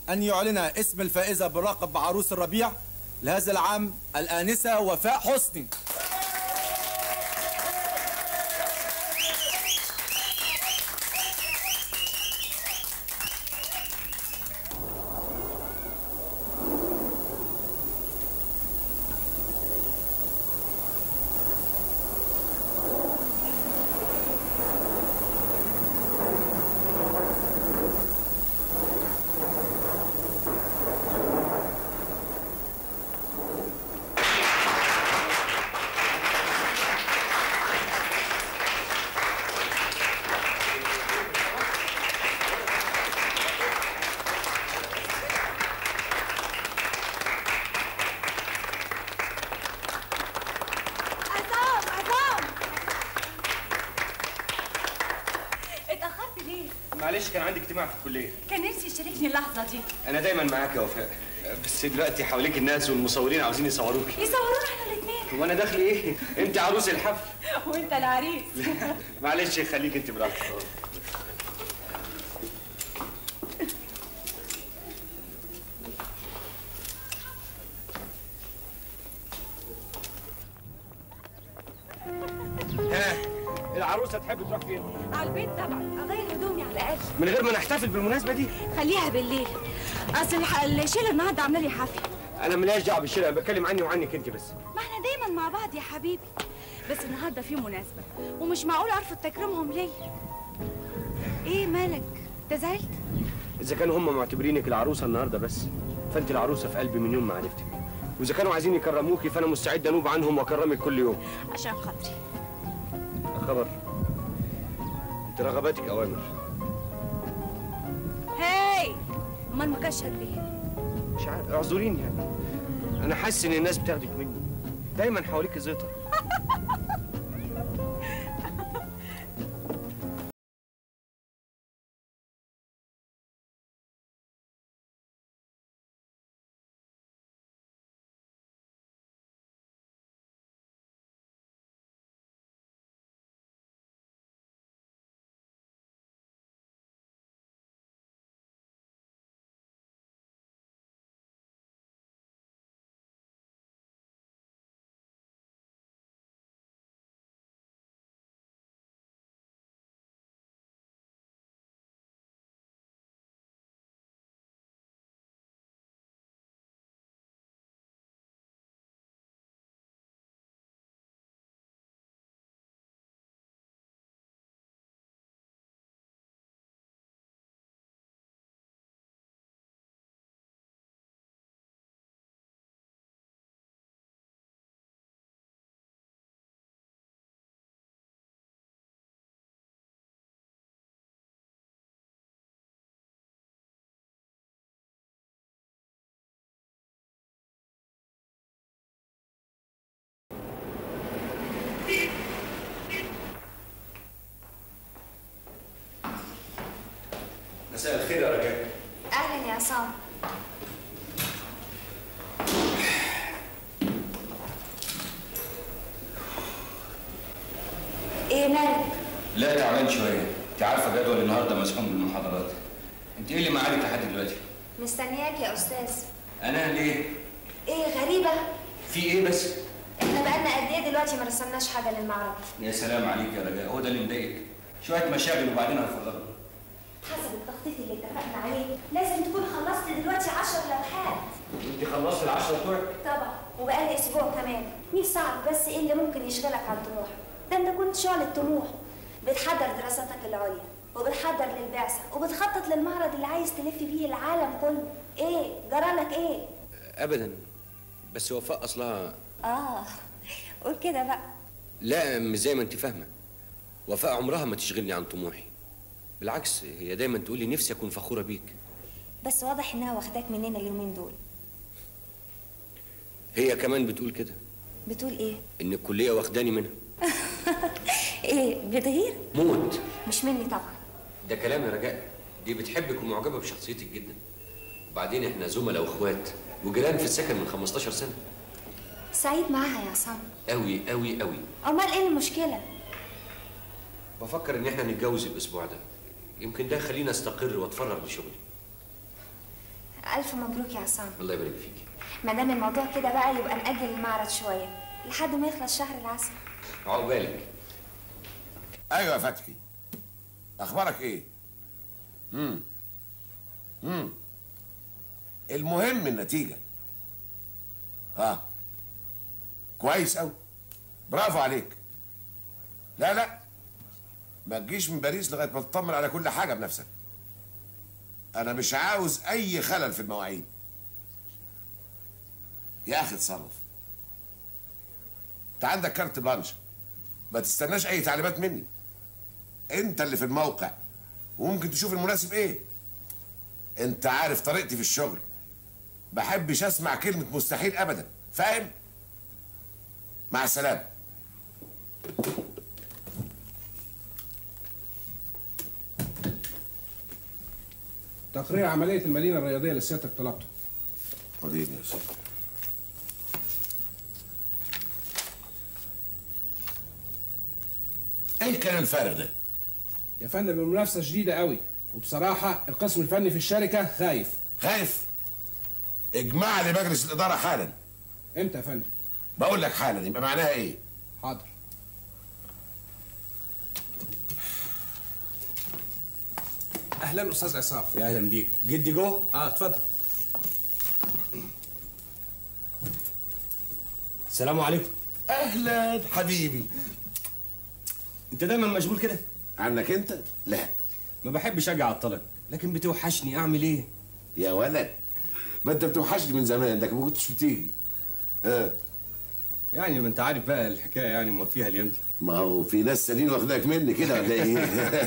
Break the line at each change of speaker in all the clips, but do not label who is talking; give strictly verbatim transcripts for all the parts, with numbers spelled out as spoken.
أن يعلن اسم الفائزة باللقب بعروس الربيع لهذا العام الآنسة وفاء حسني.
معلش كان عندي اجتماع في الكليه.
كان نفسي يشاركني اللحظه دي.
انا دايما معاك يا وفاء، بس دلوقتي حواليك الناس والمصورين عاوزين يصوروك.
يصورونا احنا الاثنين؟
وانا داخل ايه؟ انت عروس الحفل
وانت العريس.
معلش خليك انت براحتك. ها العروسه تحب تروح فين؟
على البيت طبعا، اغير هدومي على الاقل.
من غير ما نحتفل بالمناسبه دي؟
خليها بالليل، اصل الشيله النهارده عامله لي حفله.
انا ماليش دعوه بالشيله، انا بتكلم عني وعنك انت بس.
ما احنا دايما مع بعض يا حبيبي، بس النهارده في مناسبه ومش معقول ارفض تكريمهم ليا. ايه مالك؟ انت زعلت؟
اذا كانوا هم معتبرينك العروسه النهارده بس، فانت العروسه في قلبي من يوم ما عرفتك. واذا كانوا عايزين يكرموكي فانا مستعد انوب عنهم واكرمك كل يوم.
عشان خاطري.
خبر انت رغباتك اوامر.
هاي امال مكشر ليه؟
مش عارف، اعذريني يعني. انا حاسس ان الناس بتاخدك مني، دايما حواليك زيطه. مساء الخير يا رجاء.
اهلا يا عصام. ايه مالك؟
لا تعبان شويه، انت عارفه جدول النهارده مسحوم بالمحاضرات. انت ايه اللي معاك لحد دلوقتي؟
مستنياك يا استاذ.
انا ليه؟
ايه غريبه؟
في ايه بس؟
احنا بقالنا قد ايه دلوقتي ما رسمناش حاجه للمعرض؟
يا سلام عليك يا رجاء، هو ده اللي مضايقك؟ شويه مشاغل وبعدين هنفضلها.
حسب التخطيط اللي اتفقنا عليه لازم تكون خلصت دلوقتي عشر لوحات.
انت خلصت العشرة بتوعك؟
طبعا، وبقالي اسبوع كمان. نفسي اعرف بس ايه اللي ممكن يشغلك عن طموحك؟ ده انت كنت شعلة طموح، بتحضر دراساتك العليا وبتحضر للبعثه وبتخطط للمعرض اللي عايز تلف بيه العالم كله. ايه جرالك ايه؟
ابدا، بس وفاء اصلها.
اه قول كده بقى.
لا مش زي ما انت فاهمه، وفاء عمرها ما تشغلني عن طموحي، بالعكس هي دايما تقولي نفسي اكون فخوره بيك.
بس واضح انها واخداك مننا اليومين دول.
هي كمان بتقول كده.
بتقول ايه؟
ان الكليه واخداني منها.
ايه بتغير؟
موت.
مش مني طبعا.
ده كلام يا رجاء، دي بتحبك ومعجبه بشخصيتك جدا. وبعدين احنا زملاء واخوات وجيران في السكن من خمستاشر سنه.
سعيد معاها يا عصام.
قوي قوي قوي.
امال ايه المشكله؟
بفكر ان احنا نتجوز الاسبوع ده، يمكن ده يخليني استقر واتفرغ لشغلي.
الف مبروك يا عصام.
الله يبارك فيكي.
ما دام الموضوع كده بقى يبقى نأجل المعرض شويه لحد ما يخلص شهر العسل.
عقبالك.
ايوه يا فتحي، اخبارك ايه؟ امم امم المهم النتيجه. اه كويس قوي، برافو عليك. لا لا ما تجيش من باريس لغايه ما تطمن على كل حاجه بنفسك. انا مش عاوز اي خلل في المواعيد. يا اخي اتصرف، انت عندك كارت بلانش، ما تستناش اي تعليمات مني. انت اللي في الموقع وممكن تشوف المناسب ايه. انت عارف طريقتي في الشغل، بحبش اسمع كلمه مستحيل ابدا، فاهم؟ مع السلامه.
تقرير عملية المدينة الرياضية اللي سيادتك طلبته.
وريني يا سيدي. ايه الكلام الفارغ ده؟
يا فندم المنافسة شديدة قوي، وبصراحة القسم الفني في الشركة خايف.
خايف؟ اجمع لي مجلس الإدارة حالا.
امتى يا فندم؟
بقول لك حالا، يبقى معناها ايه؟
حاضر. اهلا استاذ عصام.
يا اهلا بيك. جدي جوه؟
اه اتفضل.
السلام عليكم.
اهلا حبيبي.
انت دايما مشغول كده؟
عنك انت؟ لا.
ما بحبش اجي اعطلك، لكن بتوحشني، اعمل ايه؟
يا ولد ما انت بتوحشني من زمان، لكن ما كنتش بتيجي. اه
يعني ما انت عارف بقى الحكايه، يعني موفيها الايام دي.
ما هو في ناس سنين واخداك مني كده ولا ايه؟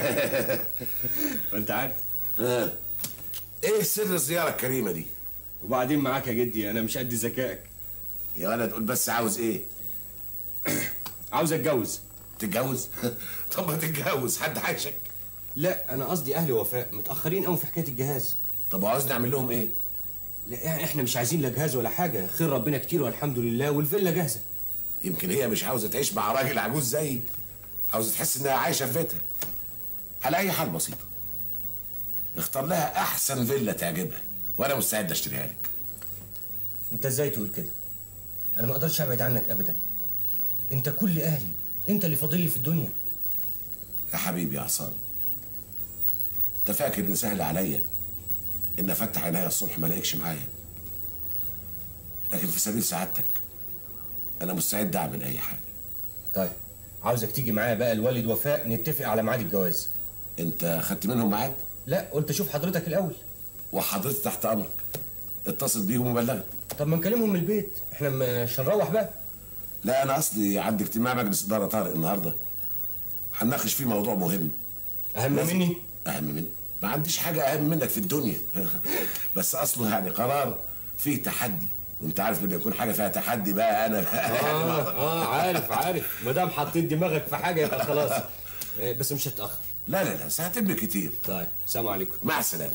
ما انت عارف.
اه ايه سر الزياره الكريمه دي؟
وبعدين معاك يا جدي، انا مش قد ذكائك.
يا ولد قول بس عاوز ايه؟
عاوز اتجوز.
تتجوز؟ طب ما تتجوز، حد حاشك؟
لا انا قصدي اهل وفاء متاخرين قوي في حكايه الجهاز.
طب وعاوز نعمل لهم ايه؟
لا يعني احنا مش عايزين لا جهاز ولا حاجه، خير ربنا كتير والحمد لله، والفيلا جاهزه.
يمكن هي مش عاوزه تعيش مع راجل عجوز زيي، عاوزه تحس انها عايشه في بيتها. على اي حال بسيطه، اختار لها احسن فيلا تعجبها وانا مستعد اشتريها لك.
انت ازاي تقول كده؟ انا ما اقدرش ابعد عنك ابدا، انت كل اهلي، انت اللي فاضل لي في الدنيا.
يا حبيبي يا عصام، انت فاكر ان سهل عليا ان افتح عينيا الصبح ما الاقيكش معايا؟ لكن في سبيل سعادتك انا مستعد اعمل اي حاجه.
طيب عاوزك تيجي معايا بقى الوالد وفاء، نتفق على ميعاد الجواز.
انت خدت منهم ميعاد؟
لا قلت اشوف حضرتك الاول.
وحضرتك تحت امرك، اتصل بيهم وبلغني.
طب ما نكلمهم من البيت، احنا مش هنروح بقى.
لا انا قصدي عندي اجتماع مجلس اداره طارئ النهارده، هنناقش فيه موضوع مهم.
اهم مني؟
اهم مني؟ ما عنديش حاجه اهم منك في الدنيا. بس اصله يعني قرار فيه تحدي، وانت عارف لما يكون حاجه فيها تحدي بقى انا بقى
اه اه عارف عارف، ما دام حطيت دماغك في حاجه يبقى خلاص. بس مش هتاخر.
لا لا لا ساعتين بالكتير.
طيب سلام عليكم.
مع السلامه.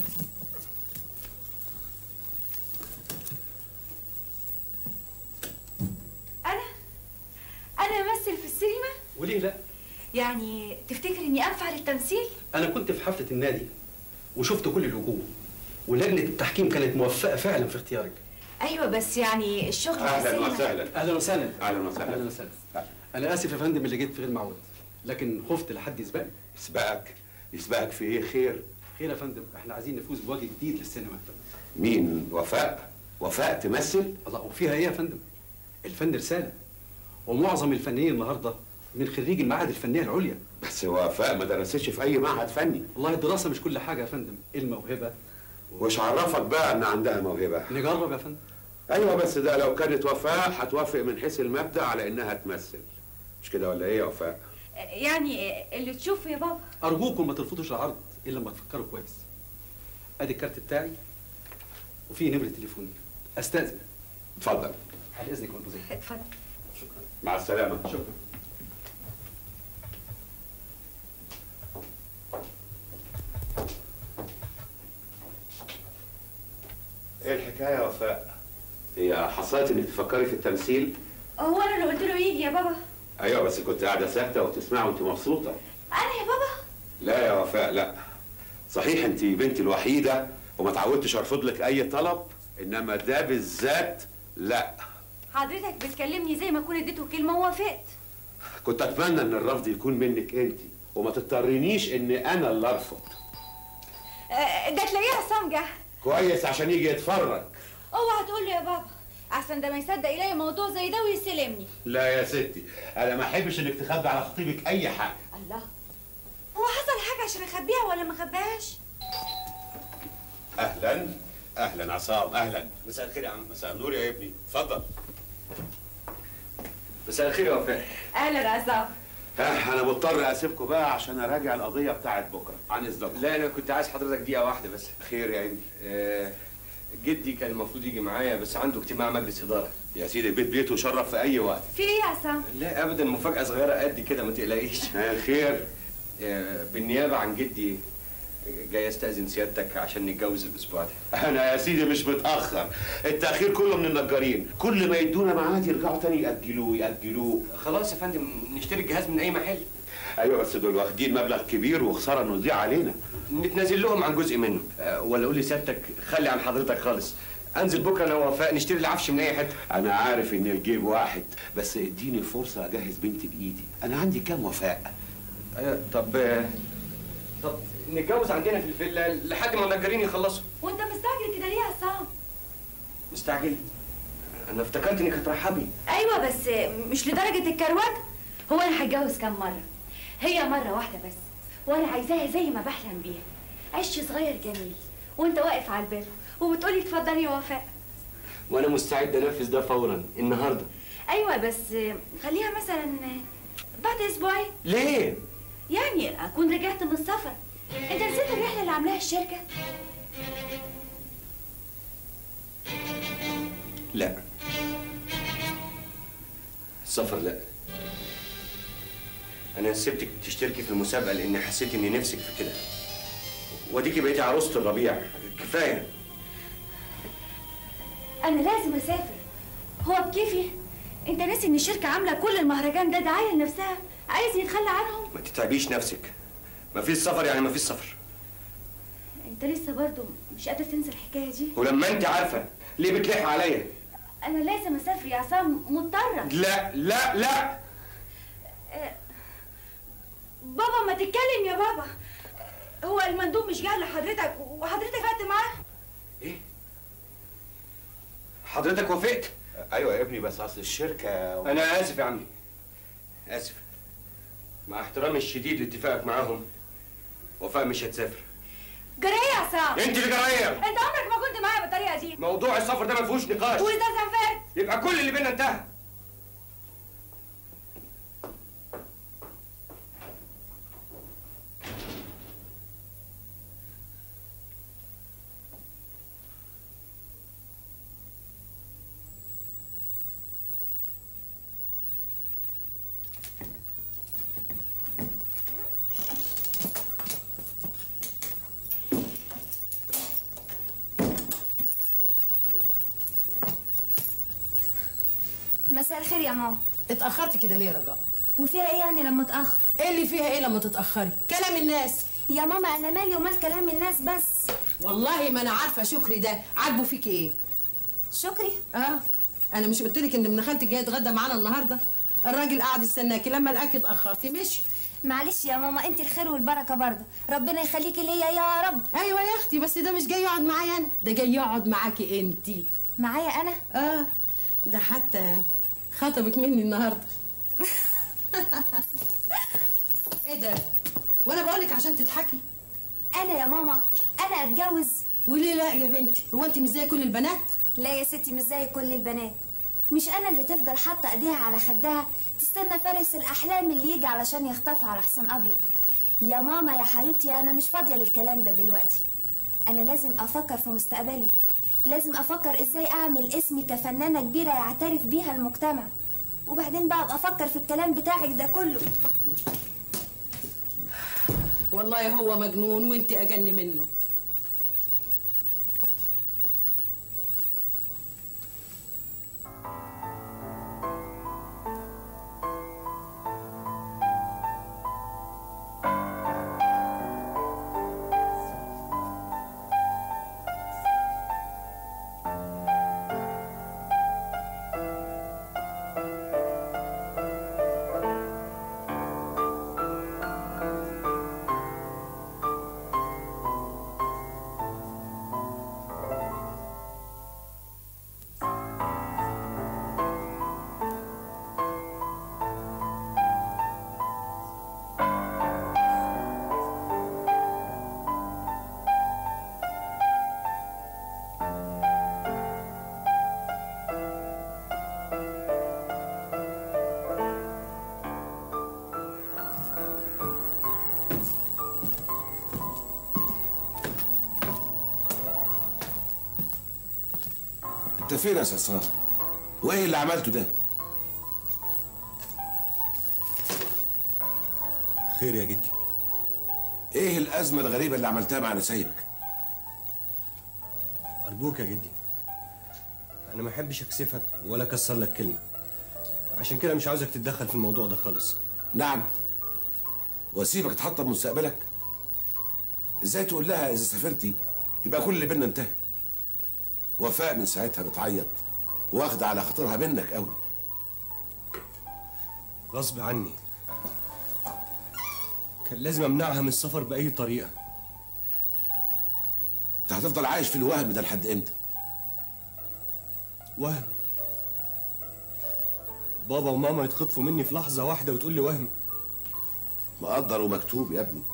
انا انا امثل في السينما؟
وليه لا؟
يعني تفتكر اني انفع للتمثيل؟
انا كنت في حفله النادي وشفت كل الوجوه، ولجنه التحكيم كانت موفقه فعلا في اختيارك.
ايوه بس يعني الشغل في
اهلا
السينما.
وسهلا.
اهلا وسهلا.
اهلا وسهلا.
اهلا وسهلا. انا اسف يا فندم اللي جيت في غير معود، لكن خفت لحد يسبقني.
يسبقك؟ يسبقك في ايه؟ خير؟
خير يا فندم، احنا عايزين نفوز بوجه جديد للسينما.
مين؟ وفاء؟ وفاء تمثل؟
الله، وفيها ايه يا فندم؟ الفن رساله، ومعظم الفنيين النهارده من خريج المعاهد الفنيه العليا.
بس وفاء ما درستش في اي معهد فني.
والله الدراسه مش كل حاجه يا فندم، الموهبه.
وش عرفك بقى ان عندها موهبه؟
نجرب يا فندم.
ايوه بس ده لو كانت وفاء هتوافق من حيث المبدا على انها تمثل، مش كده ولا ايه يا وفاء؟
يعني اللي تشوفه يا بابا.
ارجوكم ما ترفضوش العرض الا لما تفكروا كويس. ادي الكارت بتاعي وفيه نمره تليفوني، استاذن.
اتفضل.
على اذنك يا مدير.
اتفضل.
شكرا.
مع السلامه.
شكرا.
ايه الحكايه يا وفاء؟ هي حصلت انك تفكري في التمثيل؟
هو انا اللي قلت له يجي يا بابا؟
ايوه بس كنت قاعده ساكته وتسمعي وانت مبسوطه.
انا يا بابا؟
لا يا وفاء لا. صحيح انت بنتي الوحيده وما تعودتش ارفض لك اي طلب، انما ده بالذات لا.
حضرتك بتكلمني زي ما اكون اديته كلمه ووافقت.
كنت اتمنى ان الرفض يكون منك انت وما تضطرنيش ان انا اللي ارفض.
أه ده تلاقيه عصام جه.
كويس عشان يجي يتفرج.
اوعى تقول له يا بابا احسن ده ما يصدق يلاقي موضوع زي ده ويستلمني.
لا يا ستي، انا ما احبش انك تخبي على خطيبك اي حاجه.
الله، هو حصل حاجه عشان اخبيها ولا ما اخبيهاش؟
اهلا اهلا عصام، اهلا. مساء الخير يا عم. مساء النور يا ابني، اتفضل.
مساء الخير يا وفاء.
اهلا عصام.
ها انا مضطر اسيبكم بقى عشان اراجع القضيه بتاعت بكره. عن اذنكم.
لا انا كنت عايز حضرتك دقيقه واحده بس.
خير يا ابني.
آه جدي كان المفروض يجي معايا بس عنده اجتماع مجلس اداره.
يا سيدي البيت بيته يشرف في اي وقت.
في ايه يا عصام؟
لا ابدا، مفاجاه صغيره قد كده ما تقلقيش.
ها خير.
آه بالنيابه عن جدي جاي استاذن سيادتك عشان نتجوز الاسبوع ده.
انا يا سيدي مش متاخر، التاخير كله من النجارين، كل ما يدونا ميعاد يرجعوا تاني ياجلوه ياجلوه.
خلاص يا فندم نشتري الجهاز من اي محل.
ايوه بس دول واخدين مبلغ كبير وخساره انه يضيع علينا.
نتنازل لهم عن جزء منه. أه ولا قول لي سيادتك خلي عن حضرتك خالص، انزل بكره انا ووفاء نشتري العفش من اي حته.
انا عارف ان الجيب واحد، بس اديني فرصه اجهز بنتي بايدي. انا عندي كام وفاء؟
ايوه طب آه، طب نتجوز عندنا في الفيلا لحد ما النجارين يخلصوا.
وانت مستعجل كده ليه يا عصام؟
مستعجل؟ انا افتكرت انك هترحبي.
ايوه بس مش لدرجه الكروات. هو انا هتجوز كام مره؟ هي مره واحده بس، وانا عايزاها زي ما بحلم بيها، عش صغير جميل وانت واقف على الباب وبتقولي اتفضلي يا وفاء.
وانا مستعد انفذ ده فورا النهارده.
ايوه بس خليها مثلا بعد اسبوعين.
ليه؟
يعني اكون رجعت من السفر. انت نسيت الرحله اللي عاملاها الشركه؟
لا السفر لا. انا سبتك تشتركي في المسابقه لاني حسيت اني نفسك في كده، واديكي بقيتي عروسه الربيع. كفايه.
انا لازم اسافر. هو بكيفي؟ انت ناسي ان الشركه عامله كل المهرجان ده دعايه لنفسها، عايز يتخلى عنهم؟
ما تتعبيش نفسك، ما فيش سفر يعني ما فيش سفر.
انت لسه برضه مش قادر تنسى الحكايه دي؟
ولما انت عارفه ليه بتلحي عليا؟
انا لازم اسافر يا عصام، مضطره.
لا لا لا.
أه بابا ما تتكلم يا بابا. هو المندوب مش جه لحضرتك وحضرتك قعدت معاه؟
ايه؟ حضرتك وافقت؟
ايوه يا ابني بس اصل الشركه و...
انا اسف يا عمي، اسف. مع احترامي الشديد لاتفاقك معاهم، وفاء مش هتسافر.
جرايه يا عصام.
انت اللي جرايه.
انت عمرك ما كنت معايا بالطريقه دي.
موضوع السفر ده ما فيهوش نقاش.
واذا سافرت
يبقى كل اللي بينا انتهى.
مساء الخير يا ماما.
اتأخرتي كده ليه يا رجاء؟
وفيها ايه يعني لما اتأخر؟
ايه اللي فيها ايه لما تتأخري؟ كلام الناس.
يا ماما انا مالي ومال كلام الناس بس.
والله ما انا عارفة شكري ده عاجبه فيكي ايه؟
شكري؟
اه انا مش قلت لك ان ابن خالتك جاي يتغدى معانا النهارده؟ الراجل قاعد يستناكي، لما لقاكي اتأخرتي مشي.
معلش يا ماما، انت الخير والبركة برضه، ربنا يخليكي ليا يا رب.
ايوه يا اختي، بس ده مش جاي يقعد معايا انا، ده جاي يقعد معاكي انتي.
معايا انا؟
اه ده حتى خطبك مني النهارده. ايه ده؟ وانا بقولك عشان تضحكي.
انا يا ماما انا اتجوز؟
وليه لا يا بنتي؟ هو انت مش زي كل البنات؟
لا يا ستي مش زي كل البنات. مش انا اللي تفضل حاطه ايديها على خدها تستنى فارس الاحلام اللي يجي علشان يخطفها على حصان ابيض. يا ماما يا حبيبتي انا مش فاضيه للكلام ده دلوقتي. انا لازم افكر في مستقبلي، لازم افكر ازاي اعمل اسمي كفنانه كبيره يعترف بيها المجتمع، وبعدين بقى ابقى افكر في الكلام بتاعك ده كله.
والله هو مجنون وانت اجن منه.
انت فين يا صاصان؟ وايه اللي عملته ده؟
خير يا جدي.
ايه الازمه الغريبه اللي عملتها مع نسايبك؟
ارجوك يا جدي، انا ما احبش اكسفك ولا اكسر لك كلمه، عشان كده مش عاوزك تتدخل في الموضوع ده خالص.
نعم، واسيبك تحطم مستقبلك؟ ازاي تقول لها اذا سافرتي يبقى كل اللي بينا انتهى؟ وفاء من ساعتها بتعيط واخده على خاطرها منك قوي.
غصب عني، كان لازم امنعها من السفر باي طريقه.
انت هتفضل عايش في الوهم ده لحد امتى؟
وهم؟ بابا وماما يتخطفوا مني في لحظه واحده وتقول لي وهم؟
مقدر ومكتوب يا ابني.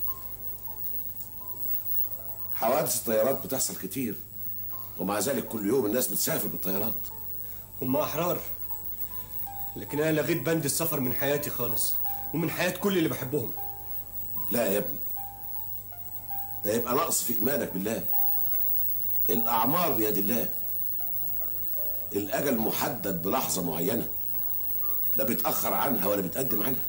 حوادث الطيارات بتحصل كتير، ومع ذلك كل يوم الناس بتسافر بالطيارات.
هم احرار، لكن انا لغيت بند السفر من حياتي خالص ومن حياه كل اللي بحبهم.
لا يا ابني، ده يبقى نقص في ايمانك بالله. الاعمار بيد الله، الاجل محدد بلحظه معينه، لا بيتاخر عنها ولا بيتقدم عنها.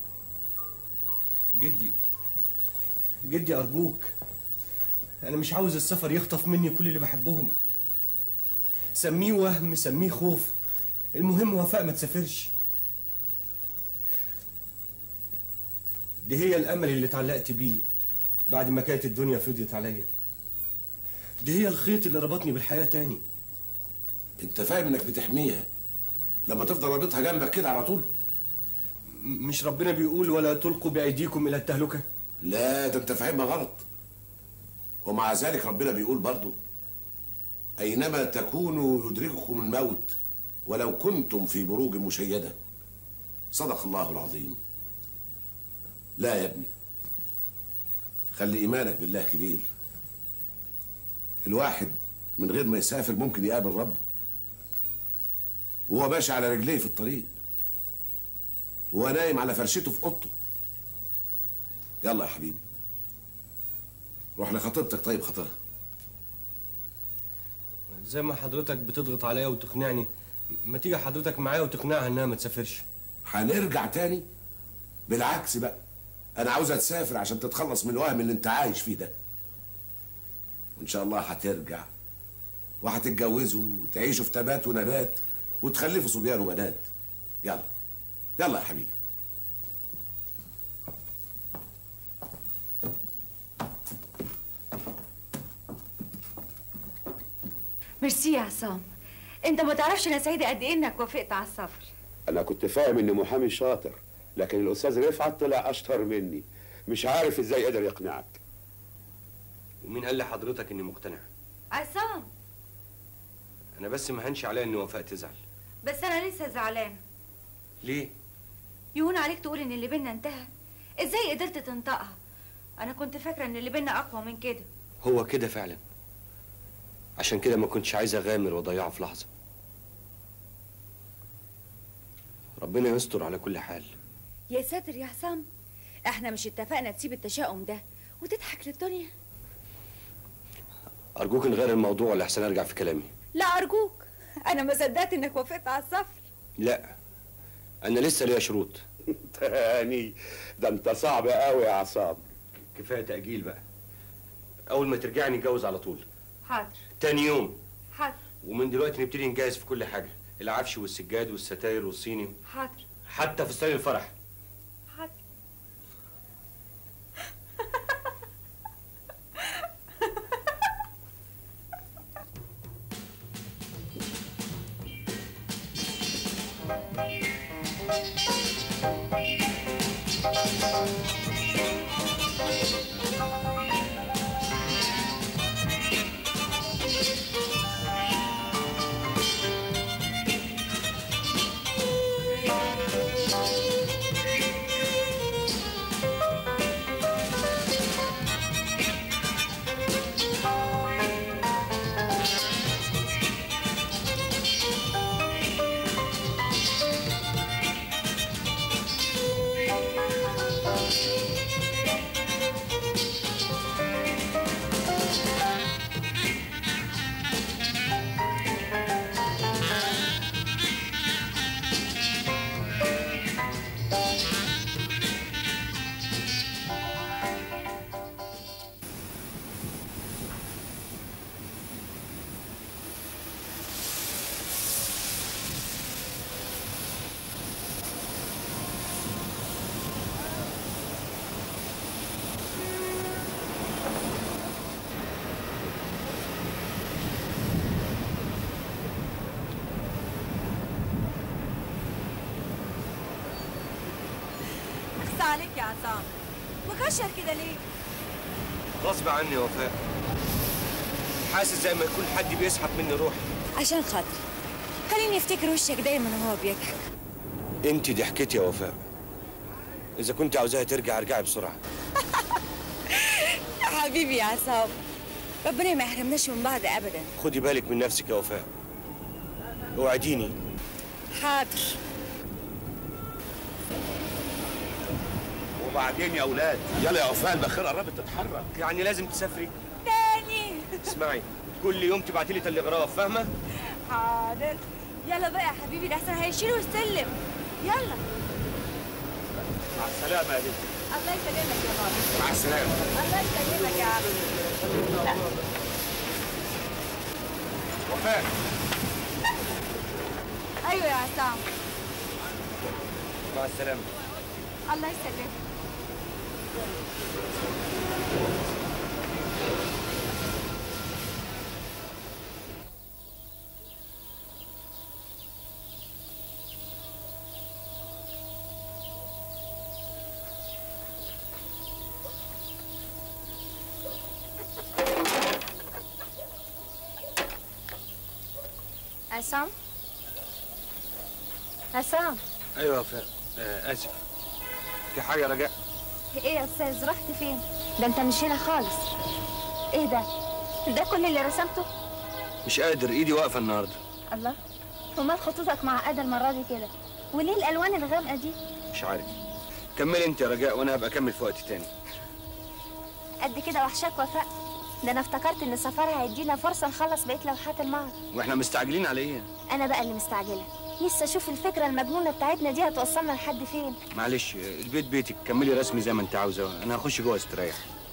جدي جدي ارجوك، انا مش عاوز السفر يخطف مني كل اللي بحبهم. سميه وهم، سميه خوف، المهم وفاء ما تسافرش. دي هي الامل اللي اتعلقت بيه بعد ما كانت الدنيا فضيت عليا. دي هي الخيط اللي ربطني بالحياه تاني.
انت فاهم انك بتحميها لما تفضل رابطها جنبك كده على طول؟
مش ربنا بيقول ولا تلقوا بايديكم الى التهلكه؟
لا، ده انت فاهمها غلط. ومع ذلك ربنا بيقول برضو: اينما تكونوا يدرككم الموت ولو كنتم في بروج مشيده. صدق الله العظيم. لا يا ابني، خلي ايمانك بالله كبير. الواحد من غير ما يسافر ممكن يقابل ربه وهو ماشي على رجليه في الطريق، وهو نايم على فرشته في اوضته. يلا يا حبيبي، روح لخطيبتك طيب خاطرها.
زي ما حضرتك بتضغط عليا وتقنعني، ما تيجي حضرتك معايا وتقنعها انها ما تسافرش.
هنرجع تاني؟ بالعكس بقى، انا عاوزها تسافر عشان تتخلص من الوهم اللي انت عايش فيه ده. وان شاء الله هترجع وهتتجوزوا وتعيشوا في تبات ونبات وتخلفوا صبيان وبنات. يلا يلا يا حبيبي.
ميرسي يا عصام، انت ما تعرفش انا سعيده قد ايه انك وافقت على السفر.
انا كنت فاهم اني محامي شاطر، لكن الاستاذ رفعت طلع اشطر مني، مش عارف ازاي قدر يقنعك.
ومين قال لحضرتك اني مقتنع؟
عصام،
انا بس ما هنش عليا ان وفاء تزعل.
بس انا لسه زعلانه.
ليه؟
يهون عليك تقول ان اللي بينا انتهى؟ ازاي قدرت تنطقها؟ انا كنت فاكره ان اللي بينا اقوى من كده.
هو كده فعلا، عشان كده ما كنتش عايز اغامر واضيعه في لحظه. ربنا يستر على كل حال.
يا ساتر يا عصام، احنا مش اتفقنا تسيب التشاؤم ده وتضحك للدنيا؟
ارجوك نغير الموضوع لحسن ارجع في كلامي.
لا ارجوك، انا ما صدقت انك وافقت على السفر.
لا، انا لسه ليا شروط.
تاني؟ ده انت صعب قوي يا عصام.
كفايه تاجيل بقى. اول ما ترجعني نتجوز على طول.
حاضر.
تاني يوم.
حاضر.
ومن دلوقتي نبتدي نجهز في كل حاجه، العفش والسجاد والستاير والصيني.
حاضر.
حتى فستان الفرح.
حاضر.
اخصى عليك يا عصام، مكشر كده ليه؟
غصب عني يا وفاء، حاسس زي ما يكون حد بيسحب مني روحي.
عشان خاطري خليني افتكر وشك دايما وهو بيضحك.
انت ضحكتي يا وفاء، اذا كنت عاوزاها ترجع ارجعي بسرعه.
حبيبي يا عصام، ربنا ما يحرمناش من بعض ابدا.
خدي بالك من نفسك يا وفاء، اوعديني.
حاضر.
وبعدين يا اولاد يلا يا وفاء، الباخره قربت تتحرك.
يعني لازم تسافري
تاني؟
اسمعي، كل يوم تبعتي لي تلغراف، فاهمه؟
حاضر. يلا بقى يا حبيبي، ده احسن هيشيلوا السلم. يلا.
مع السلامه يا بنتي.
الله يسلمك يا بابا.
مع السلامه.
الله يسلمك يا عم. لا.
وفاء.
ايوه يا عصام.
مع السلامه.
الله يسلمك.
عصام عصام
ايوه يا وفاء، آه اسف. في حاجه رجاء؟
ايه يا استاذ، رحت فين؟ ده انت مش هنا خالص. ايه ده؟ ده كل اللي رسمته؟
مش قادر، ايدي واقفه النهارده.
الله، ومال خطوطك معقده المره دي كده؟ وليه الالوان الغامقه دي؟
مش عارف. كملي انت يا رجاء وانا هبقى اكمل في وقت تاني.
قد كده وحشاك وفاء؟ ده انا افتكرت ان السفر هيدينا فرصه نخلص بقيه لوحات المعرض.
واحنا مستعجلين على ايه؟
انا بقى اللي مستعجله، لسه اشوف الفكره المجنونه بتاعتنا دي هتوصلنا لحد فين.
معلش، البيت بيتك، كملي رسمي زي ما انت عاوزه، انا هخش جوه استريح.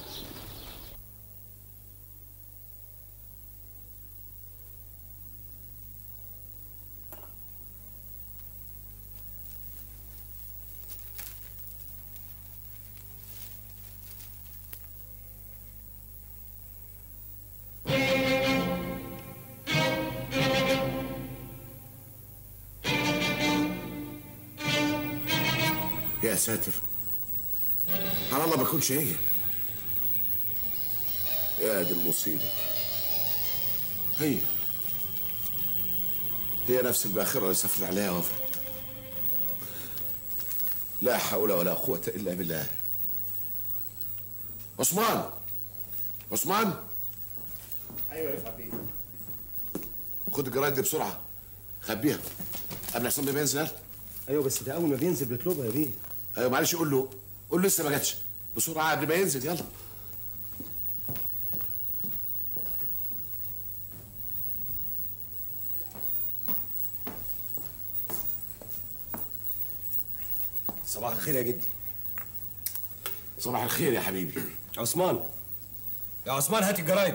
يا ساتر، على الله ما اكونش هي. يا دي المصيبه، هي هي نفس الباخره اللي سافرت عليها وفاء. لا حول ولا قوه الا بالله. عثمان، عثمان.
ايوه يا حبيبي.
خد الجرايد دي بسرعه، خبيها قبل عصام ما ينزل.
ايوه بس ده اول ما بينزل بيطلبها يا بيه.
ايوه معلش، قول له قول له لسه ما جاتش، بسرعه قبل ما ينزل. يلا.
صباح الخير يا جدي.
صباح الخير يا حبيبي.
عثمان، يا عثمان هات الجرايد.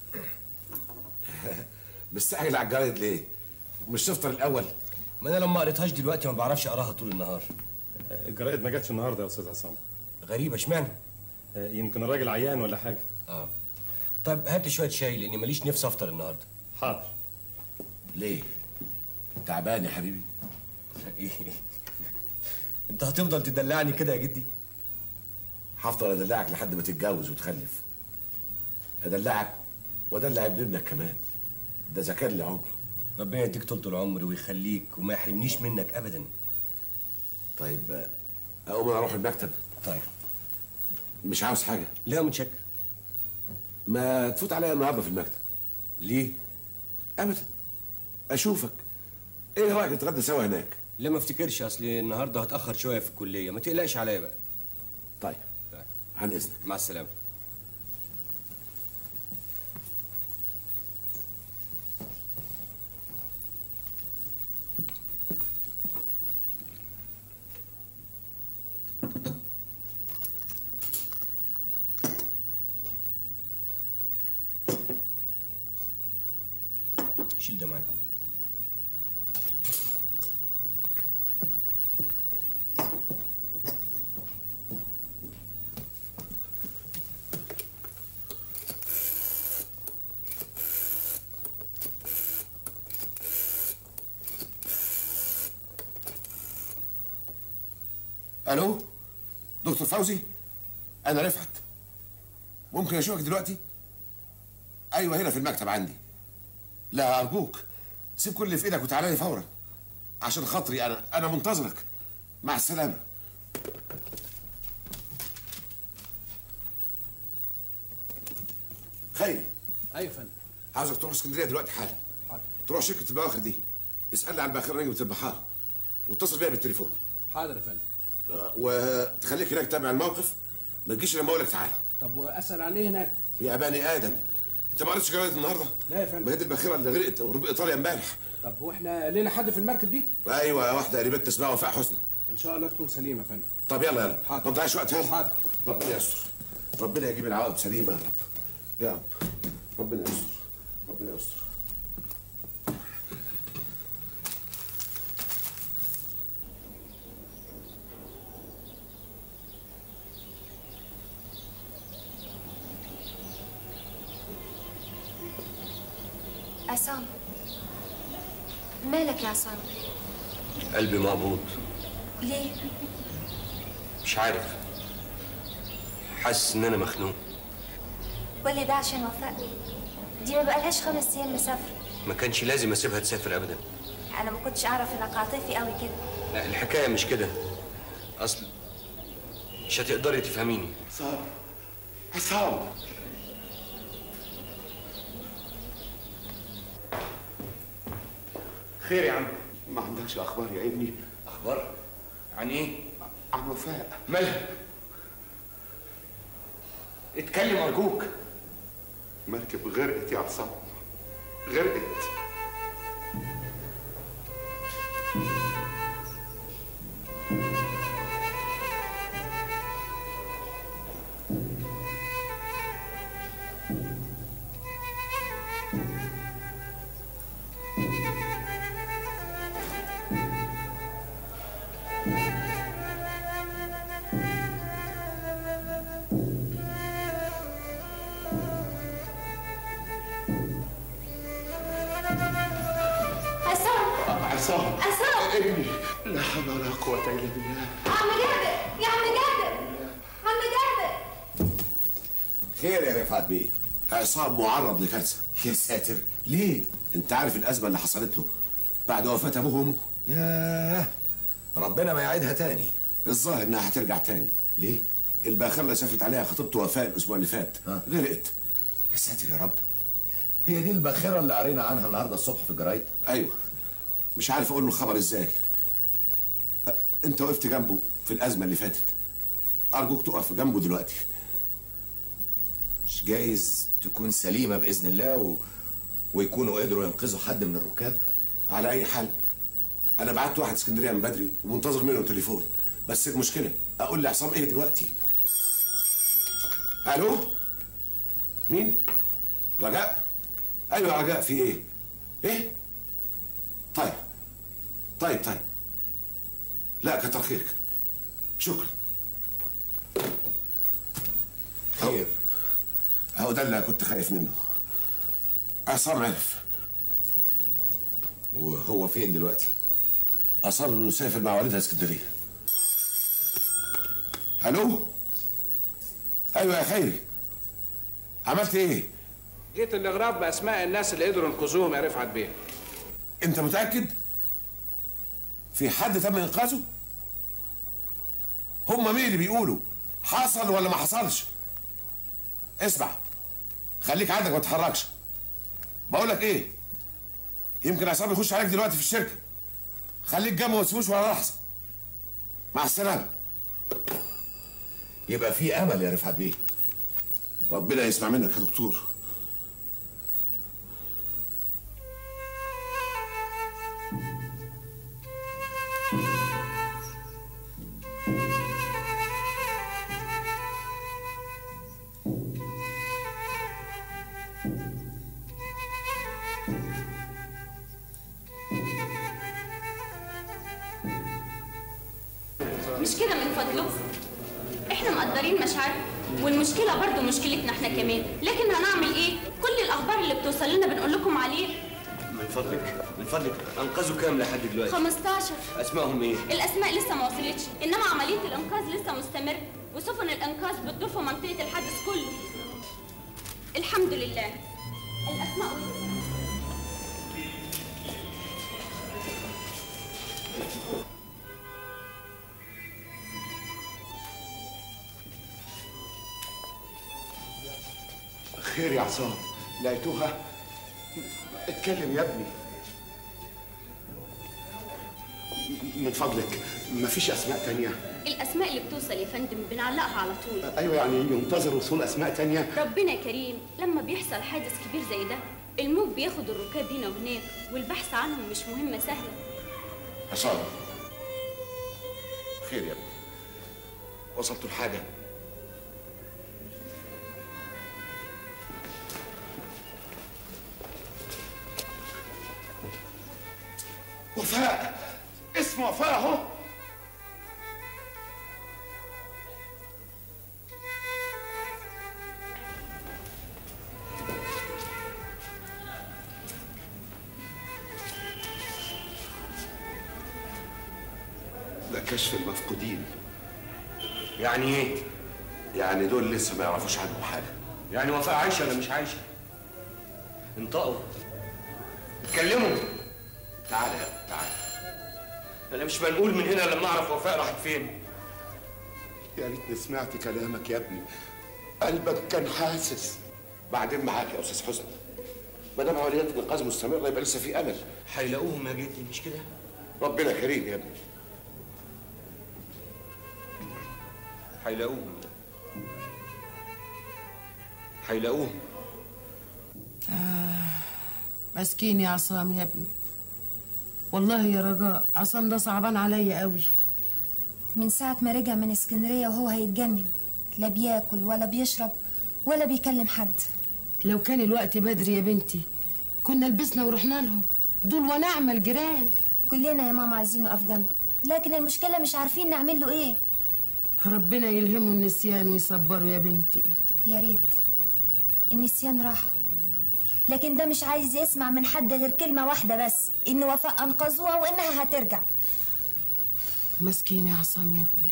مستعجل على الجرايد ليه؟ مش تفطر الاول؟
ما انا لما ما قريتهاش دلوقتي ما بعرفش اقراها طول النهار.
الجرايد ما جاتش النهارده يا استاذ عصام.
غريبه، اشمعنى؟
يمكن الراجل عيان ولا حاجه.
اه طيب هات لي شويه شاي لاني ماليش نفسي افطر النهارده.
حاضر.
ليه؟ تعبان يا حبيبي؟
ايه؟ انت هتفضل تدلعني كده يا جدي؟
هفضل ادلعك لحد ما تتجوز وتخلف. ادلعك وادلع ابن ابنك كمان، ده اذا كان لي عمر.
ربنا يديك طول العمر ويخليك وما يحرمنيش منك ابدا.
طيب اقوم اروح المكتب؟
طيب.
مش عاوز حاجه؟
لا متشكر.
ما تفوت عليا النهارده في المكتب.
ليه؟
ابدا، اشوفك. ايه رايك نتغدى سوا هناك؟
لا ما افتكرش، اصل النهارده هتاخر شويه في الكليه، ما تقلقش عليا بقى.
طيب.
طيب.
عن اذنك.
مع السلامه. شيل ده معاك.
الو، دكتور فوزي، انا رفعت، ممكن اشوفك دلوقتي؟ ايوه هنا في المكتب عندي. لا ارجوك سيب كل اللي في ايدك وتعالى لي فورا عشان خاطري، انا انا منتظرك. مع السلامه. خيري.
ايوه يا فندم.
عاوزك تروح اسكندريه دلوقتي حالا.
حاضر.
تروح شركه البواخر دي، اسالني على الباخره نجمه البحار واتصل بيا بالتليفون.
حاضر يا فندم.
آه، وتخليك هناك تتابع الموقف، ما تجيش لما اقول لك تعالى.
طب واسال عن ايه هناك؟
يا بني ادم، انت ما قريتش جرايد النهارده؟
لا يا فندم.
ما هي دي الباخره اللي غرقت غرب ايطاليا امبارح.
طب واحنا لينا حد في المركب دي؟
ايوه واحده قريبتنا اسمها وفاء حسني.
ان شاء الله تكون سليمه يا فندم.
طب يلا يلا،
حاضر.
ما تضيعش وقت. يلا
حاضر.
ربنا يستر، ربنا يجيب العواقب سليمه يا رب، يا رب، ربنا يستر، ربنا يستر.
عصام، مالك يا عصام؟
قلبي مقبوض.
ليه؟
مش عارف، حاسس ان انا مخنوق.
كل ده عشان وفاء؟ دي ما بقالهاش خمس ايام مسافره.
ما كانش لازم اسيبها تسافر ابدا.
انا ما كنتش اعرف انك عاطفي قوي كده.
لا الحكايه مش كده، اصل مش هتقدري تفهميني.
عصام، عصام،
خير يا عم.
ما عندكش اخبار يا ابني؟
اخبار؟ عن ايه؟
عن وفاء.
مالها؟ اتكلم ارجوك.
مركب غرقت يا عصام، غرقت. عصام،
عصام
ابني، لا حول ولا قوة إلا بالله.
عم جابر، يا عم جابر، عم جابر.
خير يا رفعت بيه؟ عصام معرض لكارثه. يا ساتر، ليه؟ انت عارف الازمه اللي حصلت له بعد وفاه ابوه وامه؟
ياه، ربنا ما يعيدها تاني.
الظاهر انها هترجع تاني.
ليه؟
الباخره اللي سافرت عليها خطيبته وفاء الاسبوع اللي فات
ها.
غرقت.
يا ساتر يا رب، هي دي الباخره اللي قرينا عنها النهارده الصبح في الجرايد؟
ايوه، مش عارف اقول له الخبر ازاي. أ- انت وقفت جنبه في الازمه اللي فاتت، ارجوك تقف جنبه دلوقتي.
مش جايز تكون سليمه باذن الله و... ويكونوا قدروا ينقذوا حد من الركاب؟
على اي حال انا بعت واحد اسكندريه من بدري ومنتظر منه تليفون، بس المشكله اقول لعصام ايه دلوقتي؟ الو، مين؟ رجاء؟ ايوه يا رجاء، في ايه؟ ايه؟ طيب طيب طيب، لا كتر خيرك، شكرا.
خير؟
هو ده اللي كنت خايف منه. عصام عرف.
وهو فين دلوقتي؟
اصر انه يسافر مع والدها اسكندريه. الو، ايوه يا خيري، عملت ايه؟
جيت الاغراب باسماء الناس اللي قدروا ينقذوهم يا رفعت بيه.
انت متاكد؟ في حد تم انقاذه؟ هم مين اللي بيقولوا؟ حصل ولا ما حصلش؟ اسمع، خليك عندك ما تتحركش. بقول لك ايه، يمكن عصام يخش عليك دلوقتي في الشركه. خليك جنبه ما تسيبوش ولا لحظه. مع السلامه.
يبقى في امل يا رفعت بيه.
ربنا يسمع منك يا دكتور.
مش كده من فضلك، احنا مقدرين مشاعرك والمشكله برضو مشكلتنا احنا كمان، لكن هنعمل ايه؟ كل الاخبار اللي بتوصل لنا بنقول لكم عليه.
من فضلك من فضلك انقذوا كام لحد دلوقتي؟
خمستاشر.
اسمائهم ايه؟
الاسماء لسه ما وصلتش، انما عمليه الانقاذ لسه مستمره. وسفن الانقاذ بتدور في منطقه الحادث كله. الحمد لله. الاسماء والصفات.
خير يا عصام، لقيتوها؟ اتكلم يا ابني من فضلك. مفيش اسماء تانية؟
الاسماء اللي بتوصل يا فندم بنعلقها على طول.
ايوه يعني ينتظر وصول اسماء تانية؟
ربنا كريم، لما بيحصل حادث كبير زي ده الموج بياخد الركاب هنا وهناك، والبحث عنهم مش مهمه سهله.
عصام خير يا ابني، وصلتوا لحاجه؟ وفاء، اسم وفاء اهو. ده كشف المفقودين.
يعني ايه؟
يعني دول لسه ما يعرفوش عنهم حاجه.
يعني وفاء عايشه ولا مش عايشه؟ انطقوا، اتكلموا.
تعالى يا ابني تعالى.
انا مش منقول من هنا لما اعرف وفاء راحت فين.
يا ريتني سمعت كلامك يا ابني، قلبك كان حاسس. بعدين معاك يا استاذ حسني، ما دام عمليات الانقاذ مستمره يبقى لسه في امل.
هيلاقوهم يا جدي مش كده؟
ربنا كريم يا ابني.
هيلاقوهم هيلاقوهم.
آه مسكين يا عصام يا ابني، والله يا رجاء عصام ده صعبان عليا قوي.
من ساعة ما رجع من اسكندرية وهو هيتجنن، لا بياكل ولا بيشرب ولا بيكلم حد.
لو كان الوقت بدري يا بنتي كنا لبسنا ورحنا لهم، دول ونعم الجيران.
كلنا يا ماما عايزين نقف جنبه، لكن المشكلة مش عارفين نعمل له ايه.
ربنا يلهمه النسيان ويصبره يا بنتي.
يا ريت. النسيان راحة، لكن ده مش عايز يسمع من حد غير كلمة واحدة بس، إن وفاء أنقذوها وإنها هترجع.
مسكين يا عصام يا ابني.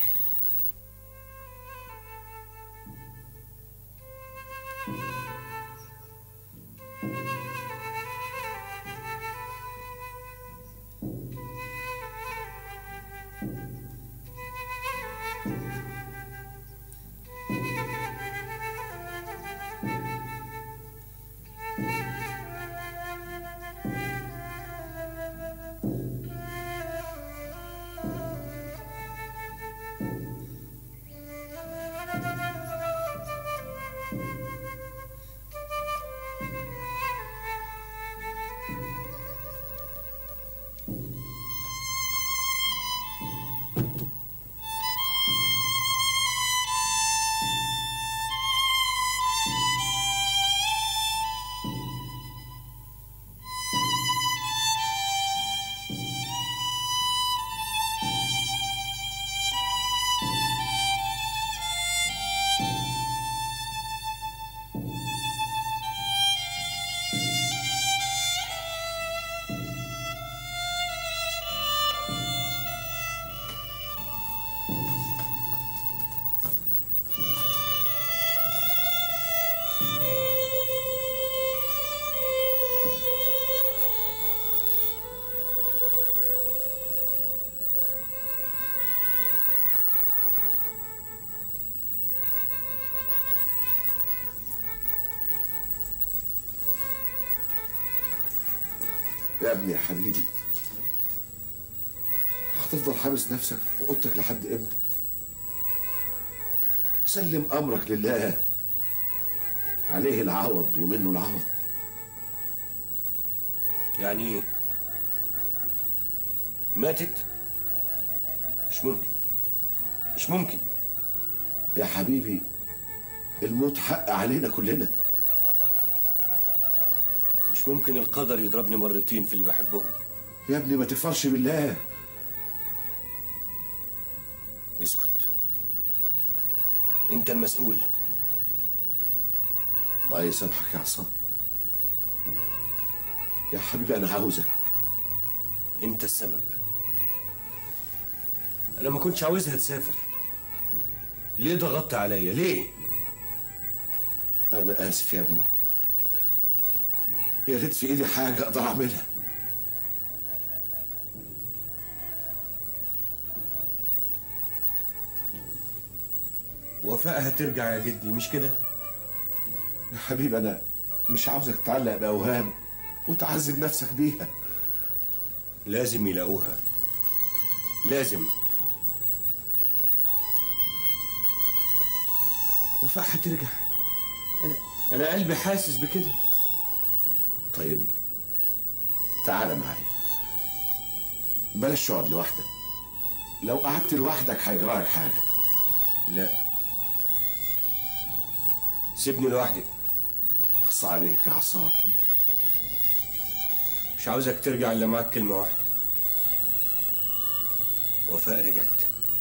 يا ابني يا حبيبي، هتفضل حابس نفسك في اوضتك لحد امتى؟ سلم امرك لله، عليه العوض ومنه العوض.
يعني ايه؟ ماتت؟ مش ممكن مش ممكن
يا حبيبي، الموت حق علينا كلنا.
مش ممكن القدر يضربني مرتين في اللي بحبهم.
يا ابني ما تفرش بالله.
اسكت، انت المسؤول.
الله يسامحك يا عصام. يا حبيبي انا عاوزك.
انت السبب. انا ما كنتش عاوزها تسافر،
ليه ضغطت عليا؟ ليه؟
انا اسف يا ابني، يا ريت في ايدي حاجه اقدر اعملها.
وفاء هترجع يا جدي مش كده؟
يا حبيبي انا مش عاوزك تتعلق باوهام وتعذب نفسك بيها.
لازم يلاقوها، لازم. وفاء هترجع، انا انا قلبي حاسس بكده.
طيب تعالى معايا، بلاش تقعد لوحدك، لو قعدت لوحدك هيجرالك حاجه.
لا سيبني لوحدي.
اخص عليك يا عصام،
مش عاوزك ترجع الا معاك كلمه واحده. وفاء رجعت.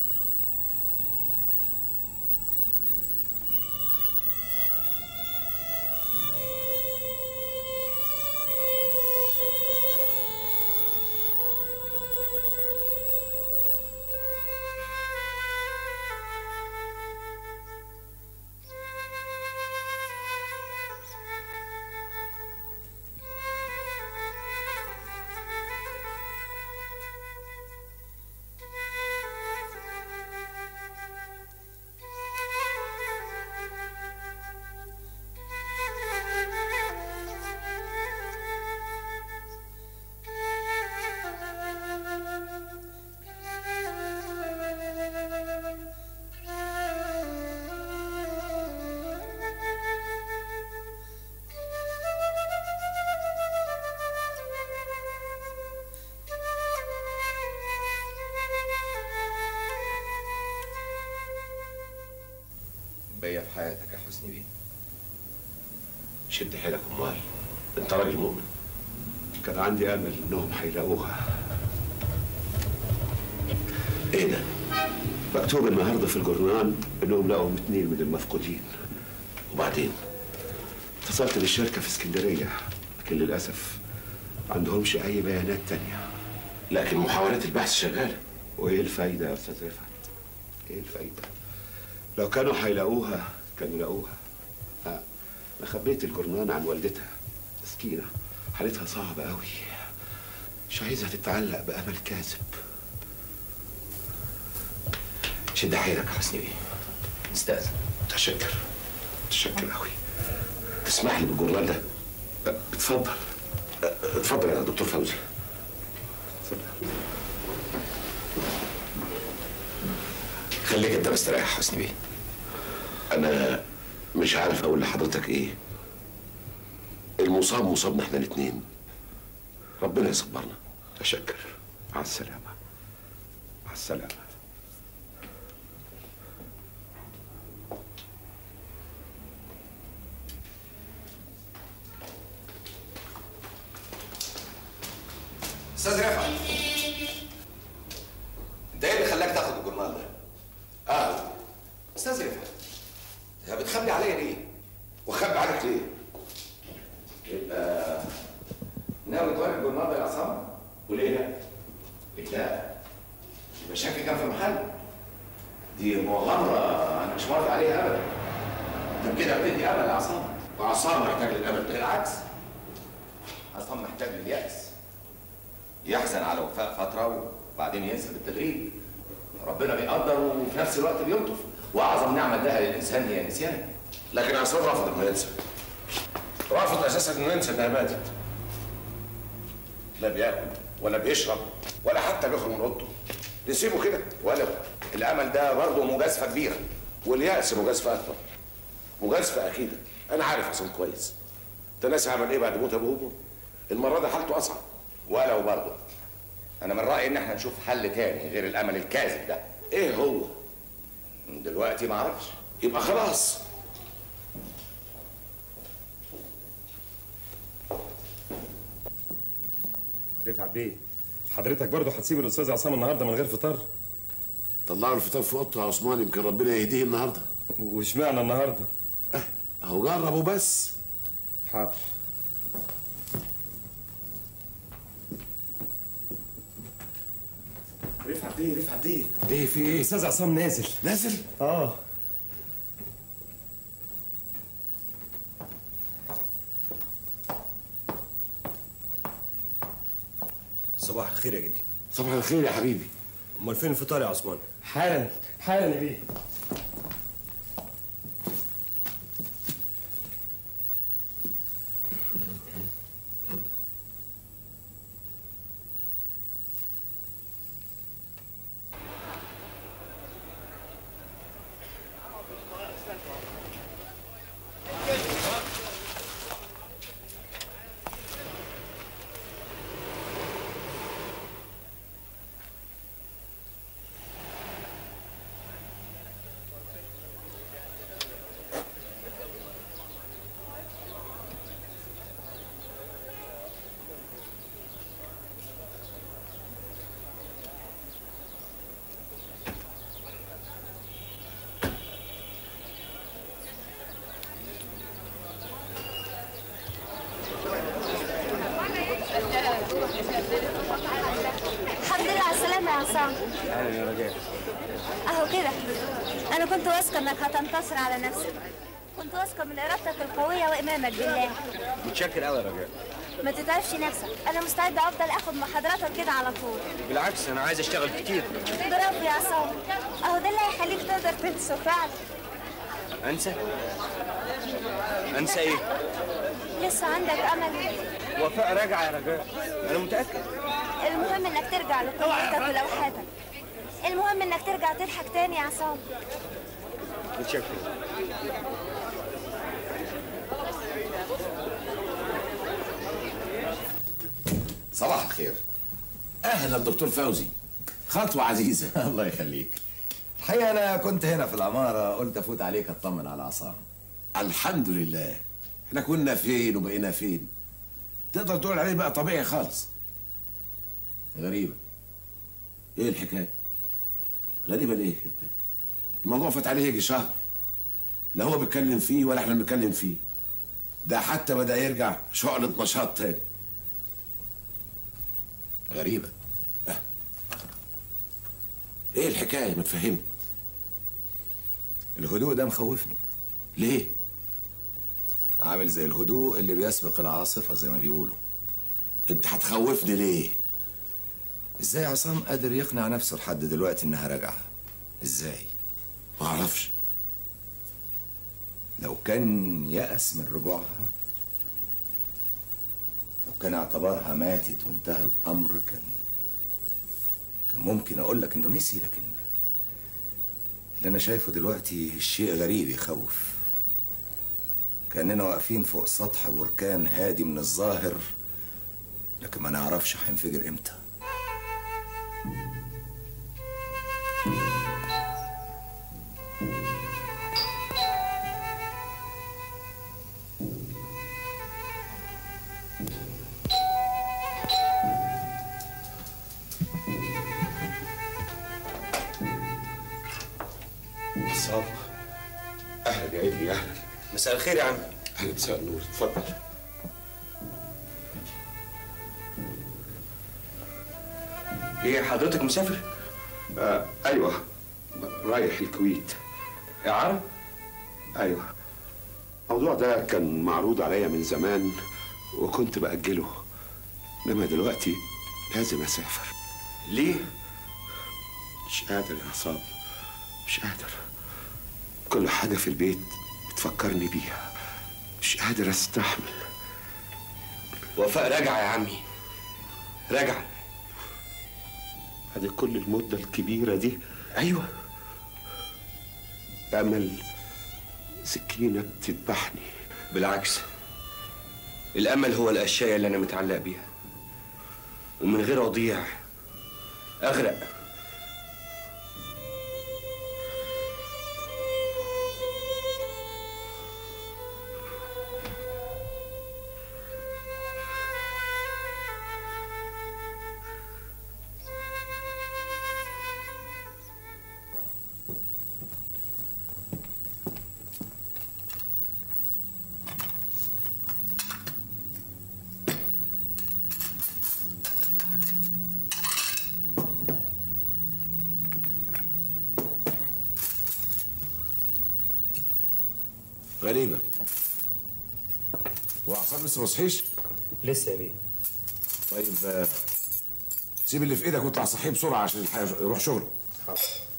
بيا في حياتك يا حسني بيه.
شد حيلك امال، انت راجل مؤمن. كان عندي امل انهم هيلاقوها. ايه ده؟ مكتوب النهارده في الجورنال انهم لقوا اتنين من المفقودين. وبعدين اتصلت بالشركه في اسكندريه، لكن للاسف ما عندهمش اي بيانات تانية. لكن محاولات البحث شغاله. وايه الفايده يا استاذ رفعت؟ ايه الفايده؟ لو كانوا هيلاقوها كانوا لاقوها. ها، انا خبيت الجرنان عن والدتها، مسكينه حالتها صعبه قوي، مش عايزها تتعلق بامل كاذب.
شد حيلك يا حسني بيه، استاذن.
متشكر متشكر قوي. تسمح لي بالجرنان ده؟ اتفضل اتفضل يا دكتور فوزي. اتفضل.
خليك انت مستريح يا حسني بيه.
انا مش عارف اقول لحضرتك ايه. المصاب مصابنا احنا الاتنين، ربنا يصبرنا. اشكر. مع السلامه. مع السلامه.
استاذ رفعت، انت ايه اللي خلاك تاخد الجورنال ده؟ اه استاذ رفعت، انت بتخبي عليا ليه؟
واخبي عليك ليه؟
يبقى ناوي توري الجورنال ده لعصام؟ وليه لا؟ ليه لا؟ يبقى شكلي كان في محل. دي مغامره انا مش موافق عليها ابدا. انت كده بتدي امل لعصام، وعصام محتاج للامل ده. بالعكس، عصام محتاج لليأس، يحزن على وفاء فتره وبعدين ينسى بالتدريج. ربنا بيقدر وفي نفس الوقت بيلطف، واعظم نعمه اداها للانسان هي نسيان.
لكن عصام رفض انه ينسى. رافض اساسا انه ينسى انها ماتت. لا بياكل ولا بيشرب ولا حتى بيخرج من اوضته. نسيبه كده.
ولو الامل ده برضه مجازفه كبيره،
واليأس مجازفه اكبر. مجازفه اكيده. انا عارف عصام كويس. انت ناسي عمل ايه بعد موت ابوه وامه؟ المره دي حالته اصعب.
ولو برضه انا من رايي ان احنا نشوف حل تاني غير الامل الكاذب ده.
ايه هو؟
دلوقتي ما اعرفش.
يبقى خلاص.
رفعت بيه، حضرتك برضه هتسيب الاستاذ عصام النهارده من غير فطار؟
طلعوا الفطار في اوضته يا عثمان، يمكن ربنا يهديه النهارده.
واشمعنى النهارده؟
اه اهو جربوا بس.
حاضر.
رفعت بيه رفعت بيه
ايه في ايه؟
الاستاذ عصام نازل.
نازل؟
اه
صباح الخير يا جدي.
صباح الخير يا حبيبي.
امال فين الفطار يا عثمان؟
حالا حالا يا بيه.
الحمد لله على السلامة يا عصام.
اهلا يا رجاء.
اهو كده. انا كنت واثقة انك هتنتصر على نفسك. كنت واثقة من ارادتك القوية وايمانك بالله.
متشكر قوي يا رجاء.
ما تتعبش نفسك، انا مستعدة افضل اخد محاضراتك كده على طول.
بالعكس انا عايز اشتغل كتير.
برافو يا عصام، اهو ده اللي هيخليك تقدر تنسى فعلا.
انسى؟ انسى ايه؟
لسه عندك امل.
وفاء راجعه يا رجاء، انا متاكد.
المهم انك ترجع لقوتك ولوحاتك. المهم انك ترجع تضحك تاني يا عصام.
متشكر.
صباح الخير. اهلا دكتور فوزي، خطوه عزيزه.
الله يخليك. الحقيقه انا كنت هنا في العماره، قلت افوت عليك اطمن على عصام.
الحمد لله. احنا كنا فين وبقينا فين؟ تقدر تقول عليه بقى طبيعي خالص.
غريبه.
ايه الحكايه؟ غريبه ليه؟ الموضوع فات عليه يجي شهر، لا هو بيتكلم فيه ولا احنا بنتكلم فيه. ده حتى بدأ يرجع شعلة نشاط تاني.
غريبه.
أه. ايه الحكايه؟ ما تفهمني.
الهدوء ده مخوفني.
ليه؟
عامل زي الهدوء اللي بيسبق العاصفه زي ما بيقولوا.
انت هتخوفني ليه؟
ازاي عصام قادر يقنع نفسه لحد دلوقتي انها راجعه؟ ازاي؟
ما اعرفش.
لو كان يأس من رجوعها، لو كان اعتبرها ماتت وانتهى الامر، كان كان ممكن اقول لك انه نسي، لكن اللي انا شايفه دلوقتي شيء غريب يخوف. كاننا واقفين فوق سطح بركان هادي من الظاهر، لكن ما نعرفش هينفجر امتى.
عصام، اهلا يا ابني. اهلا.
مساء الخير يا عم.
اهلا. مساء النور. اتفضل.
ايه حضرتك مسافر؟
آه ايوه، رايح الكويت.
اعاره؟
ايوه. الموضوع ده كان معروض عليا من زمان وكنت باجله، انما دلوقتي لازم اسافر.
ليه؟
مش قادر يا عصام، مش قادر. كل حاجه في البيت بتفكرني بيها، مش قادر استحمل.
وفاء راجعه يا عمي، راجعه.
هذه كل المده الكبيره دي؟
ايوه.
امل سكينه تذبحني.
بالعكس، الامل هو الاشياء اللي انا متعلق بيها، ومن غير اضيع اغرق.
غريبة. وعصام لسه ما صحيش؟
لسه يا بيه.
طيب آه، سيب اللي في ايدك واطلع صحيه بسرعه عشان يروح شغله.
حاضر.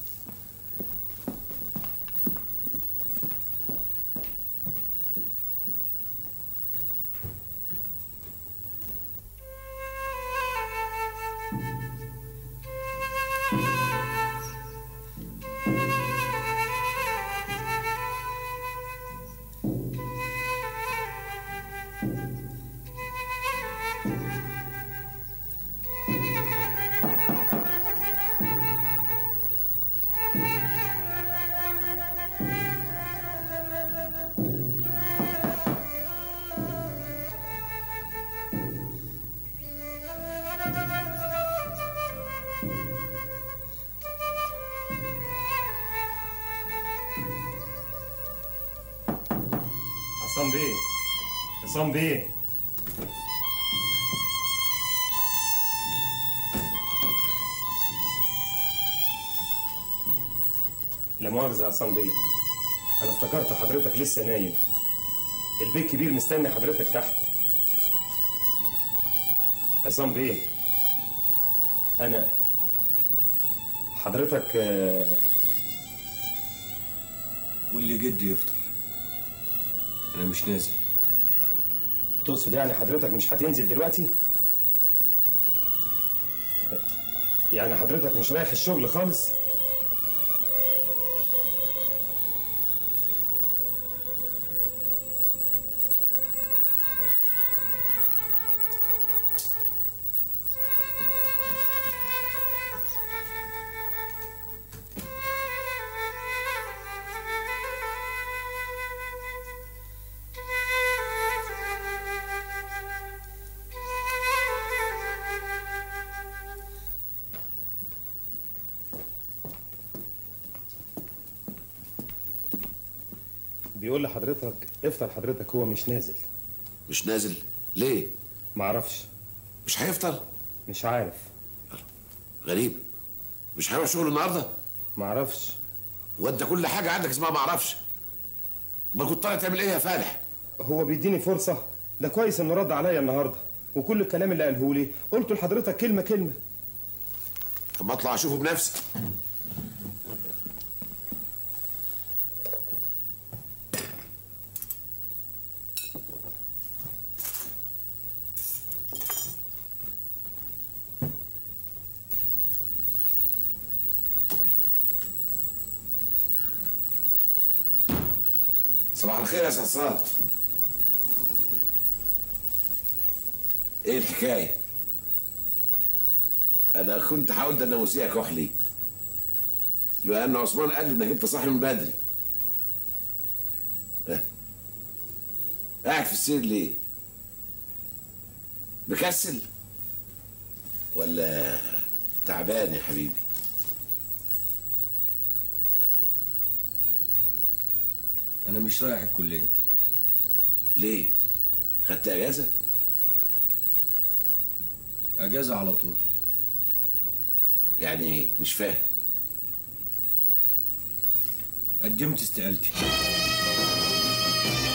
عصام بيه، عصام بيه، لا مؤاخذة يا عصام بيه، أنا افتكرت حضرتك لسه نايم. البيت كبير مستني حضرتك تحت. عصام بيه، أنا حضرتك
واللي جدي يفطر. أنا مش نازل.
تقصد يعني حضرتك مش هتنزل دلوقتي؟ يعني حضرتك مش رايح الشغل خالص؟ بيقول لحضرتك افطر حضرتك، هو مش نازل.
مش نازل؟ ليه؟
معرفش.
مش هيفطر؟
مش عارف.
غريب. مش هيروح شغل النهارده؟
معرفش.
وانت كل حاجه عندك اسمها معرفش. ما كنت طالع تعمل ايه يا فالح؟
هو بيديني فرصه، ده كويس انه رد عليا النهارده، وكل الكلام اللي قاله لي قلته لحضرتك كلمه كلمه.
طب ما اطلع اشوفه بنفسي. صباح الخير يا صعصان. ايه الحكايه؟ انا كنت هقول ده ناموسيه كحلي، لان عثمان قال لي انك انت صاحي من بدري. اه. قاعد في السرير ليه؟ مكسل ولا تعبان يا حبيبي؟
أنا مش رايح الكلية.
ليه؟ خدت أجازة؟
أجازة على طول.
يعني إيه؟ مش فاهم.
قدمت استقالتي.